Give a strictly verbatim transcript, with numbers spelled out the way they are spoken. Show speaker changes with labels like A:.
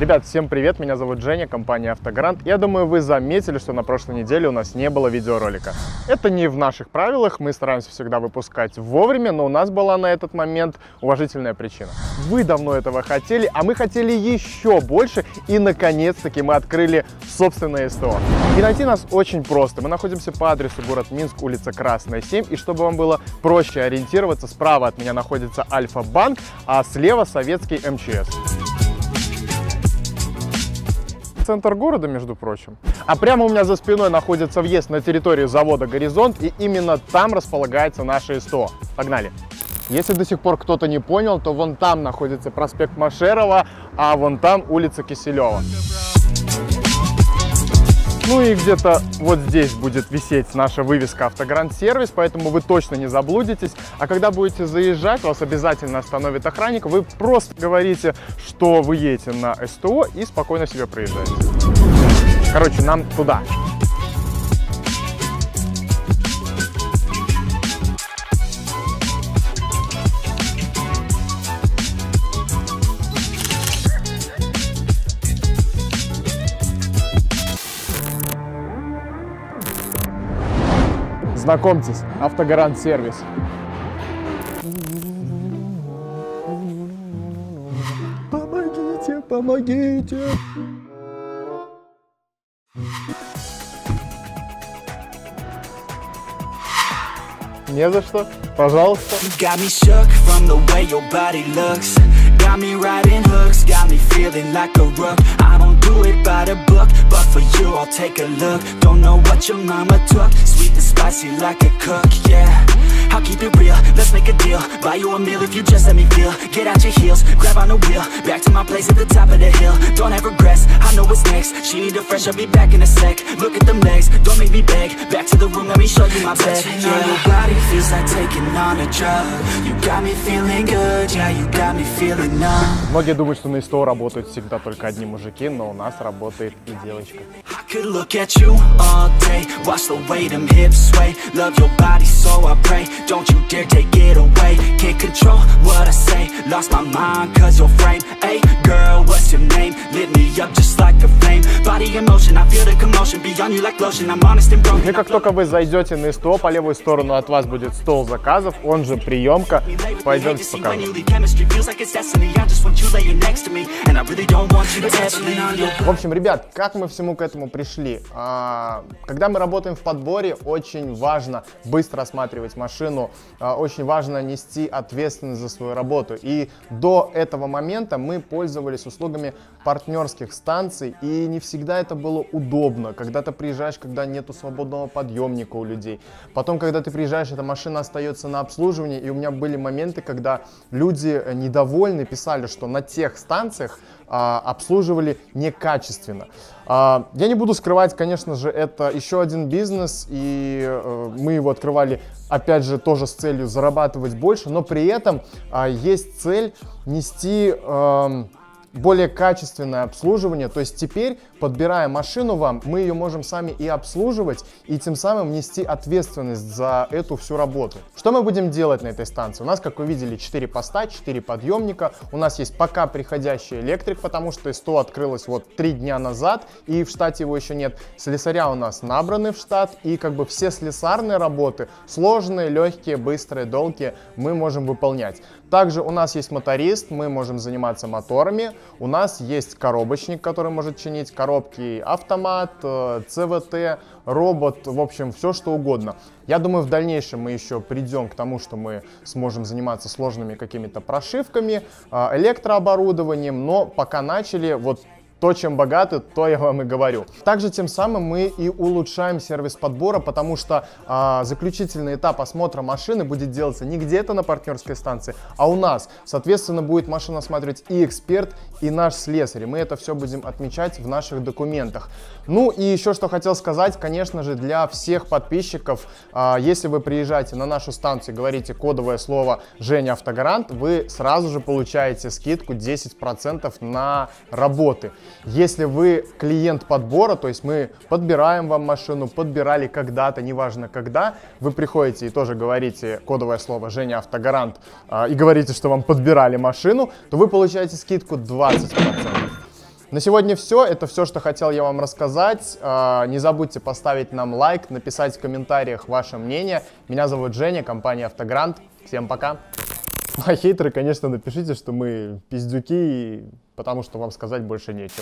A: Ребят, всем привет, меня зовут Женя, компания Автогарант. Я думаю, вы заметили, что на прошлой неделе у нас не было видеоролика. Это не в наших правилах, мы стараемся всегда выпускать вовремя, но у нас была на этот момент уважительная причина. Вы давно этого хотели, а мы хотели еще больше, и наконец-таки мы открыли собственное СТО. И найти нас очень просто. Мы находимся по адресу город Минск, улица Красная, семь, и чтобы вам было проще ориентироваться, справа от меня находится Альфа-банк, а слева советский эм че эс. Центр города, между прочим. А прямо у меня за спиной находится въезд на территорию завода «Горизонт», и именно там располагается наше СТО. Погнали! Если до сих пор кто-то не понял, то вон там находится проспект Машерова, а вон там улица Киселева. Ну и где-то вот здесь будет висеть наша вывеска «Автогарант Сервис», поэтому вы точно не заблудитесь. А когда будете заезжать, вас обязательно остановит охранник. Вы просто говорите, что вы едете на СТО, и спокойно себе проезжаете. Короче, нам туда. Знакомьтесь, Автогарант Сервис. Помогите, помогите. Не за что. Пожалуйста. Got me riding hooks, got me feeling like a rook. I don't do it by the book, but for you I'll take a look. Don't know what your mama took, sweet and spicy like a cook, yeah. I'll keep it real, let's make a deal. Buy you a meal if you just let me feel. Get out your heels, grab on the wheel. Back to my place at the top of the hill. Don't have regrets, I know what's next. She need a fresh, I'll be back in a sec. Look at them legs, don't make me beg. Back to the room, let me show you my bed. Touching on your body feels like taking on a drug. You got me feeling good, yeah, you got me feeling numb. Многие думают, что на СТО работают всегда только одни мужики, но у нас работает и девочка.
B: Could look at you all day, watch the way them hips sway. Love your body, so I pray. Don't you dare take it away. Can't control what I say. Lost my mind cause you're framed. Hey girl, what's your name? Lit me up just like a flame. Body in motion, I feel the commotion. Beyond you like lotion, I'm honest and broken.
A: И как только вы зайдете на СТО, по левую сторону от вас будет стол заказов, он же приемка. Пойдемте покажу. В общем, ребят, как мы всему к этому пришли? А, когда мы работаем в подборе, очень важно быстро осматривать машину, а, очень важно нести ответственность за свою работу. И до этого момента мы пользовались услугами партнерских станций, и не всегда это было удобно. Когда ты приезжаешь, когда нету свободного подъемника у людей. Потом, когда ты приезжаешь, эта машина остается на обслуживании, и у меня были моменты, когда люди недовольны, писали, что на тех станциях а, обслуживали некачественно. А, я не буду скрывать, конечно же, это еще один бизнес, и а, мы его открывали, опять же, тоже с целью зарабатывать больше, но при этом а, есть цель нести а, более качественное обслуживание. То есть теперь, подбирая машину вам, мы ее можем сами и обслуживать, и тем самым нести ответственность за эту всю работу. Что мы будем делать на этой станции? У нас, как вы видели, четыре поста, четыре подъемника. У нас есть пока приходящий электрик, потому что СТО открылось вот три дня назад, и в штате его еще нет. Слесаря у нас набраны в штат, и как бы все слесарные работы, сложные, легкие, быстрые, долгие, мы можем выполнять. Также у нас есть моторист, мы можем заниматься моторами. У нас есть коробочник, который может чинить коробки, автомат, ЦВТ, робот, в общем, все что угодно. Я думаю, в дальнейшем мы еще придем к тому, что мы сможем заниматься сложными какими-то прошивками, электрооборудованием, но пока начали, вот то, чем богаты, то я вам и говорю. Также тем самым мы и улучшаем сервис подбора, потому что а, заключительный этап осмотра машины будет делаться не где-то на партнерской станции, а у нас. Соответственно, будет машину осматривать и эксперт, и наш слесарь. Мы это все будем отмечать в наших документах. Ну и еще что хотел сказать, конечно же, для всех подписчиков, а, если вы приезжаете на нашу станцию и говорите кодовое слово «Женя Автогарант», вы сразу же получаете скидку десять процентов на работы. Если вы клиент подбора, то есть мы подбираем вам машину, подбирали когда-то, неважно когда, вы приходите и тоже говорите кодовое слово «Женя Автогарант» э, и говорите, что вам подбирали машину, то вы получаете скидку двадцать процентов. На сегодня все. Это все, что хотел я вам рассказать. Не забудьте поставить нам лайк, написать в комментариях ваше мнение. Меня зовут Женя, компания Автогрант. Всем пока. А хейтеры, конечно, напишите, что мы пиздюки, потому что вам сказать больше нечего.